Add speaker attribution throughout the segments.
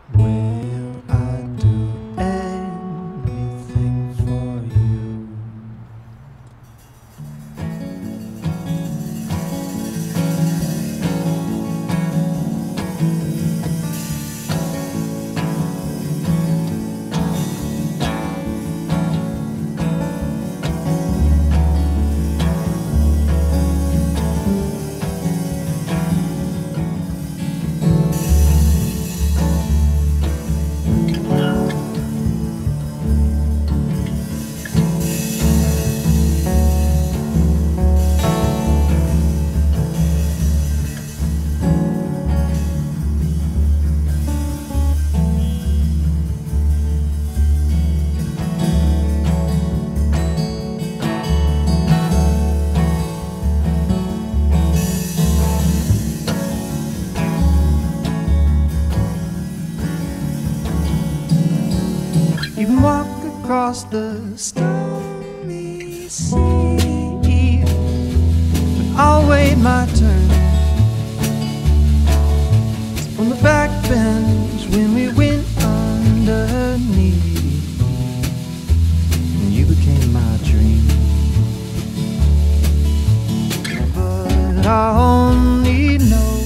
Speaker 1: Will I do anything for you? You can walk across the stormy sea, but I'll wait my turn on the back bench when we went underneath, and you became my dream. But I only know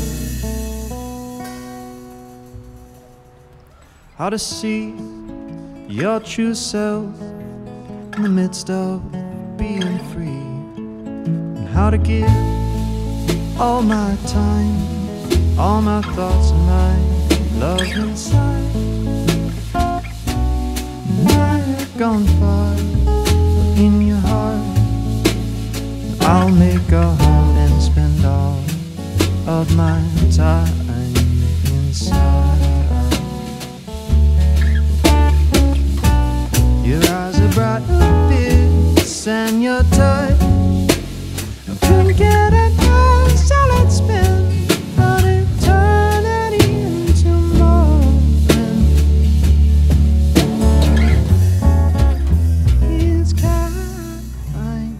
Speaker 1: how to see your true self in the midst of being free, and how to give all my time, all my thoughts and my love inside. And I have gone far in your heart. I'll make a home and spend all of my time inside. Your eyes are bright as and your touch, I couldn't get enough, so let's spend an eternity into moment. It's kind.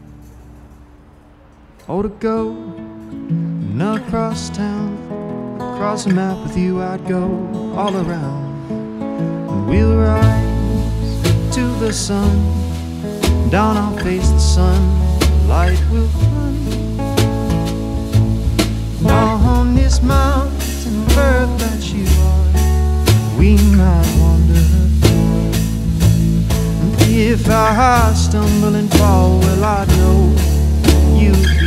Speaker 1: Oh, to go and across town, across the map with you I'd go all around, and we'll ride to the sun, down I'll face the sun, light will run. On this mountain of earth that you are, we might wander. And if I stumble and fall, well I know you